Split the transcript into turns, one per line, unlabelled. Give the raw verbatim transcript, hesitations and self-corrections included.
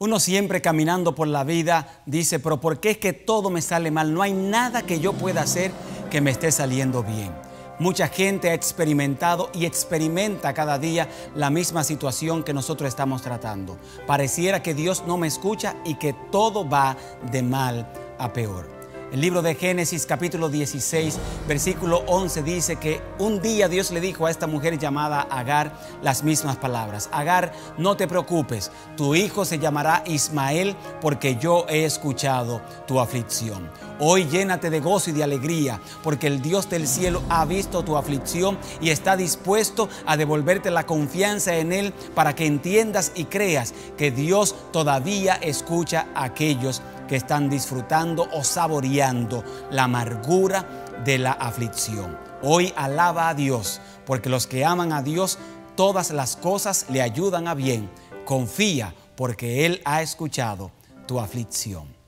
Uno siempre caminando por la vida dice, pero ¿por qué es que todo me sale mal? No hay nada que yo pueda hacer que me esté saliendo bien. Mucha gente ha experimentado y experimenta cada día la misma situación que nosotros estamos tratando. Pareciera que Dios no me escucha y que todo va de mal a peor. El libro de Génesis capítulo dieciséis, versículo once dice que un día Dios le dijo a esta mujer llamada Agar las mismas palabras. Agar, no te preocupes, tu hijo se llamará Ismael porque yo he escuchado tu aflicción. Hoy llénate de gozo y de alegría porque el Dios del cielo ha visto tu aflicción y está dispuesto a devolverte la confianza en Él para que entiendas y creas que Dios todavía escucha a aquellos que están disfrutando o saboreando la amargura de la aflicción. Hoy alaba a Dios, porque los que aman a Dios, todas las cosas le ayudan a bien. Confía, porque Él ha escuchado tu aflicción.